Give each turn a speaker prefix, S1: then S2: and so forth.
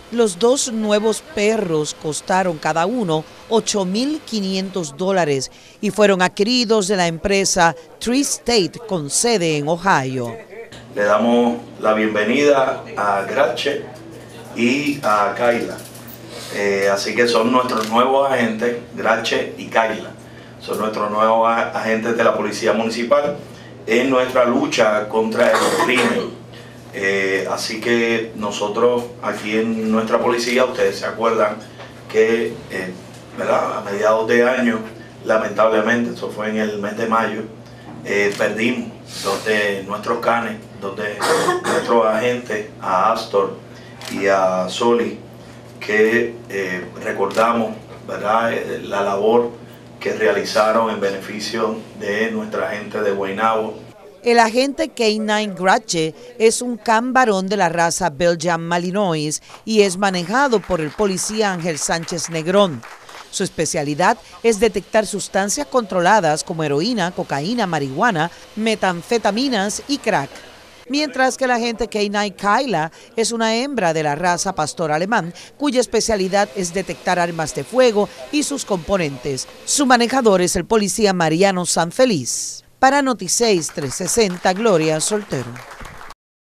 S1: Los dos nuevos perros costaron cada uno $8,500 y fueron adquiridos de la empresa Tree State con sede en Ohio.
S2: Le damos la bienvenida a Grache y a Kayla. Así que son nuestros nuevos agentes, Grache y Kayla. Son nuestros nuevos agentes de la Policía Municipal en nuestra lucha contra el crimen. Así que nosotros aquí en nuestra policía, ustedes se acuerdan que a mediados de año, lamentablemente, eso fue en el mes de mayo, perdimos dos de nuestros canes, dos de nuestros agentes, a Astor y a Soli, que recordamos, ¿verdad?, la labor que realizaron en beneficio de nuestra gente de Guaynabo.
S1: El agente K9 Grache es un can varón de la raza Belgian Malinois y es manejado por el policía Ángel Sánchez Negrón. Su especialidad es detectar sustancias controladas como heroína, cocaína, marihuana, metanfetaminas y crack. Mientras que el agente K9 Kayla es una hembra de la raza pastor alemán, cuya especialidad es detectar armas de fuego y sus componentes. Su manejador es el policía Mariano Sanfeliz. Para Noti6 360, Gloria Soltero.